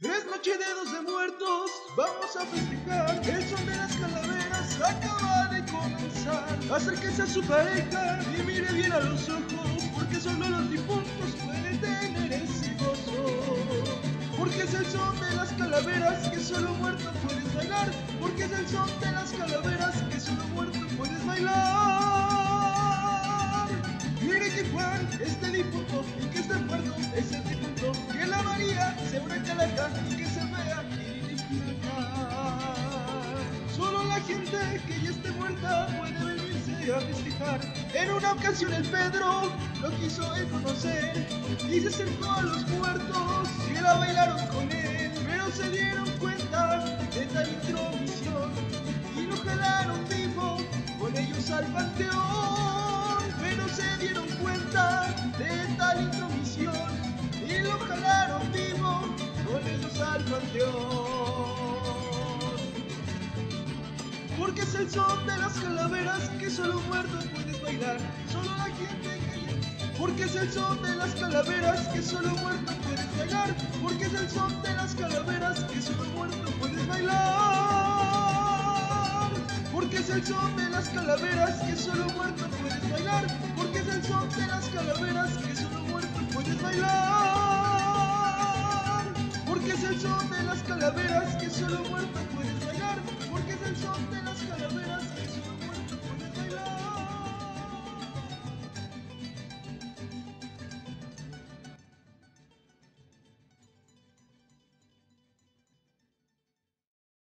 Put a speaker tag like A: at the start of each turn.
A: Es noche de 12 muertos, vamos a festejar. El son de las calaveras acaba de comenzar. Acérquese a su pareja y mire bien a los ojos, porque solo los difuntos pueden tener ese gozo. Porque es el son de las calaveras que solo muerto puedes bailar. Porque es el son de las calaveras que solo muerto puedes bailar. Mire que Juan esté difunto y que esté muerto es el difunto. Que la María sea una calaca y que se vea identificar. Solo la gente que ya esté muerta puede venirse a festejar. En una ocasión el Pedro lo quiso él conocer y se acercó a los muertos que la bailaron con él. Pero se dieron cuenta de tal intromisión y lo jalaron vivo con ellos al panteón. Pero se dieron cuenta de tal intromisión y lo jalaron vivo con ellos al panteón. Porque es el son de las calaveras que solo muertos puedes bailar. Solo la gente que... Porque es el son de las calaveras que solo muertos puedes bailar. Porque es el son de las calaveras que solo muertos puedes bailar. Porque es el son de las calaveras que solo muertos puedes bailar. Porque es el son de las calaveras que solo muertos puedes bailar. Porque es el son de las calaveras que solo muertos